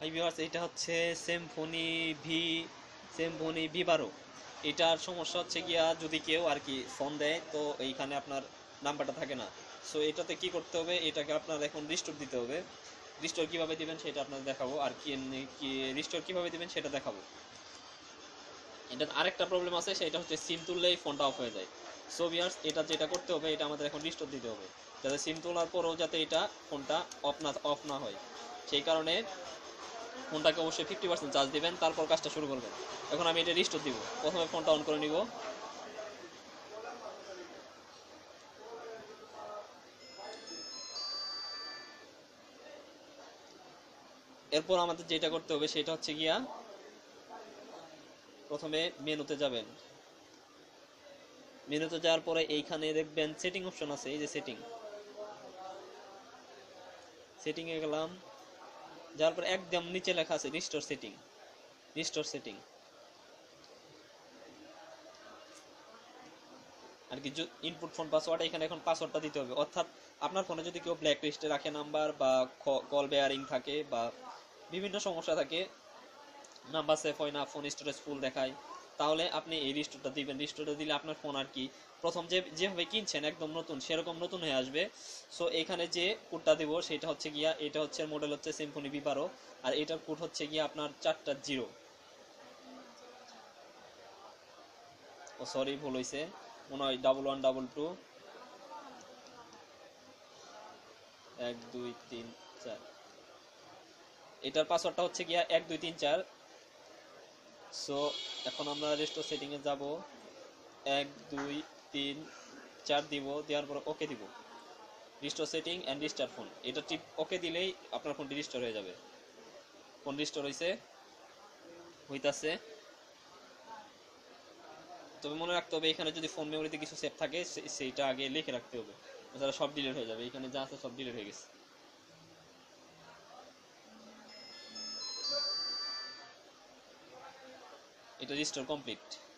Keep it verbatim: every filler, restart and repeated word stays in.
Hi viewers, এটা হচ্ছে Symphony V Symphony V বারো। এটার সমস্যা হচ্ছে গিয়া যদি কেউ আর কি ফোন দেয় তো এইখানে আপনার নাম্বারটা থাকে না। সো এটাতে কি করতে হবে, এটাকে আপনার এখন রিস্টোর দিতে হবে। রিস্টোর কিভাবে দিবেন সেটা আপনাদের দেখাবো, আর কি কি রিস্টোর কিভাবে দিবেন সেটা দেখাবো। এটা আরেকটা প্রবলেম আছে, সেটা হচ্ছে সিম তুললেই ফোনটা অফ হয়ে যায়। সো ভিউয়ার্স, এটা যেটা করতে হবে, এটা আমাদের এখন রিস্টোর দিতে হবে, যাতে সিম তোলার পরেও যাতে এটা ফোনটা অফ না অফ না হয়। সেই কারণে ফোনটাকে অবশ্যই ফিফটি পার্সেন্ট চার্জ দিবেন, তারপর কাজটা শুরু করবেন। এখন আমি এটা রিস্টোর দিব। প্রথমে ফোনটা অন করে নিব। এরপর আমাদের যেটা করতে হবে সেটা হচ্ছে গিয়া প্রথমে মেনুতে যাবেন। মেনুতে যাওয়ার পরে এইখানে দেখবেন সেটিং অপশন আছে, এই যে সেটিং সেটিং এ গেলাম। যাওয়ার পর একদম নিচে লেখা আছে রিস্টোর সেটিং। রিস্টোর সেটিং আর কি ইনপুট ফোন পাসওয়ার্ড, এখানে এখন পাসওয়ার্ডটা দিতে হবে। অর্থাৎ আপনার ফোনে যদি কেউ ব্ল্যাক লিস্টে রাখে নাম্বার, বা কল বেয়ারিং থাকে, বা বিভিন্ন সমস্যা থাকে, নাম্বার সেভ হয় না, ফোন স্টোরেজ ফুল দেখায়, তাহলে আপনি এই রিস্টোরটা দিবেন। রিস্টোরটা দিলে আপনার ফোন আর কি প্রথম যে যেভাবে কিনছেন একদম নতুন, সেরকম নতুন হয়ে আসবে। সো এখানে যে কোডটা দিব সেটা হচ্ছে গিয়া, এটা হচ্ছে মডেল হচ্ছে সিম্ফনি ভি বারো, আর এটার কোড হচ্ছে গিয়া আপনার চারটা জিরো। ও সরি, ভুল হয়েছে, মনে হয় ডাবল ওয়ান ডাবল টু এক দুই তিন চার। এটার পাসওয়ার্ডটা হচ্ছে গিয়া এক দুই তিন চার। সো এখন আমরা রেস্টোর সেটিংয়ে যাব, এক দুই তিন চার দিব, দেওয়ার পর ওকে দিব। Restore setting and restart phone, এটা টিপ ওকে দিলেই আপনার ফোনটি রিস্টোর হয়ে যাবে। ফোন রিস্টোর হয়েছে, হইতাছে। তবে মনে রাখতে হবে, এখানে যদি ফোন মেমোরিতে কিছু সেভ থাকে সেইটা আগে লিখে রাখতে হবে, তাছাড়া সব ডিলিট হয়ে যাবে। এখানে যা আছে সব ডিলিট হয়ে গেছে। এটা রিস্টোর কমপ্লিট।